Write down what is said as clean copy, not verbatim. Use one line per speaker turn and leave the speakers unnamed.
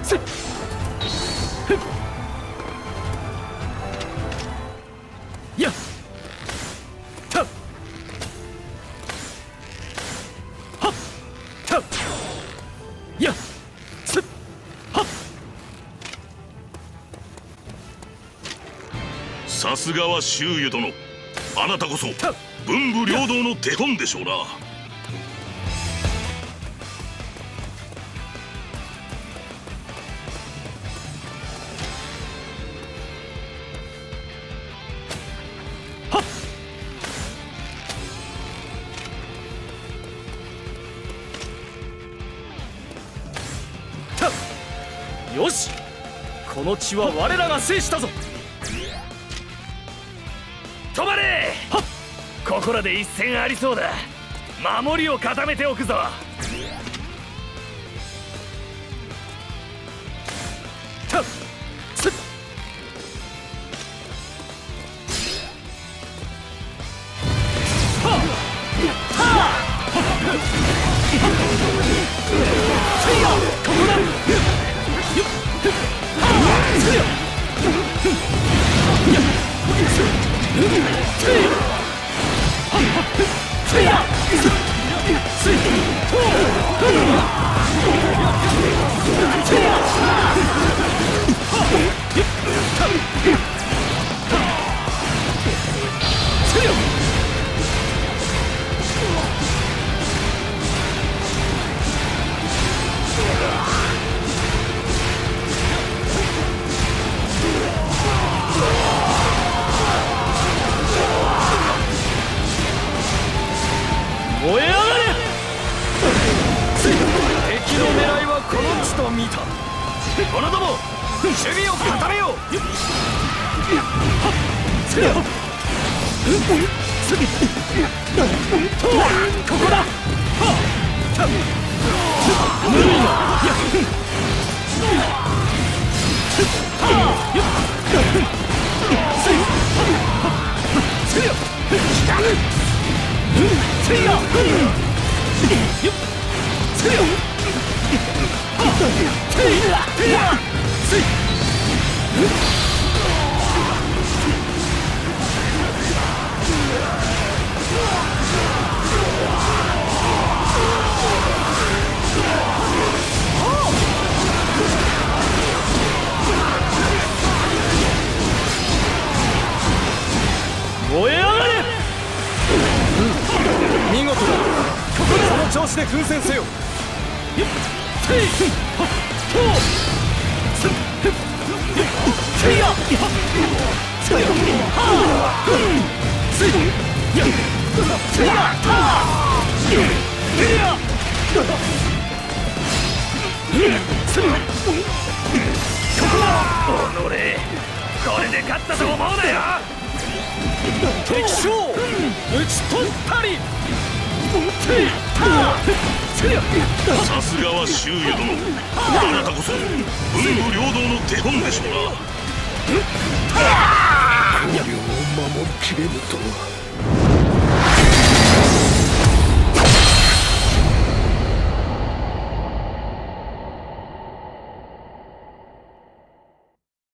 やったっはったっやっつっはっ。
さすがは周囲殿、あなたこそ文武両道の手本でしょうな。
よし、この地は我らが制したぞ。
止まれ。ここらで一戦ありそうだ。守りを固めておくぞ。
たっつっはっはっせいや、ここだ。よっせいや、やっせいや、はっはっせいや、せいとせいや、はっよったせいや。燃え上がれ。敵の狙いはこの地と見た。
者ども、守備を固めよう。
はっせや、ここだ。はった無理な。やはよっせいせいや、せいや、よっせいや、はせいや、せい燃え上がれ。見事だ。ここでその調子で奮戦せよ。よっせいはっとすっよっせいやはっせいやはっせいやせいやはっせいやすっここだ。
おのれ、これで勝ったと思うなよ。
敵将討ち取ったり。せいはせいや、
さすがは周囲殿、あなたこそ文武両道の手本でしょうな。
公領を守りきれぬとは